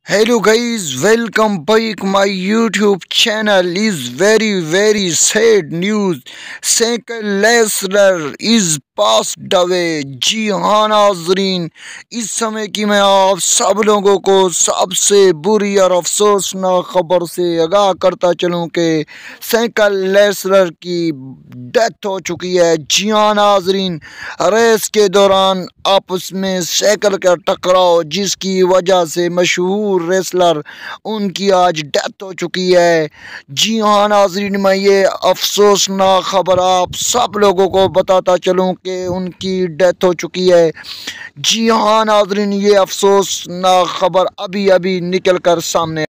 Hello guys, welcome back. My YouTube channel is very sad news. Sankar Lesnar is passed away. जी हाँ नाजरीन, इस समय की मैं आप सब लोगों को सबसे बुरी और अफसोसनाक खबर से आगाह करता चलूँ कि सैंकर लेसनर की डेथ हो चुकी है। जी हाँ नाजरीन, रेस के दौरान आपस में साइकिल का टकराव जिसकी वजह से मशहूर रेसलर उनकी आज डेथ हो चुकी है। जी हाँ नाजरीन, मैं ये अफसोसनाक खबर आप सब लोगों को बताता चलूँ कि उनकी डेथ हो चुकी है। जी हाँ नाजरीन, ये अफसोसनाक खबर अभी निकल कर सामने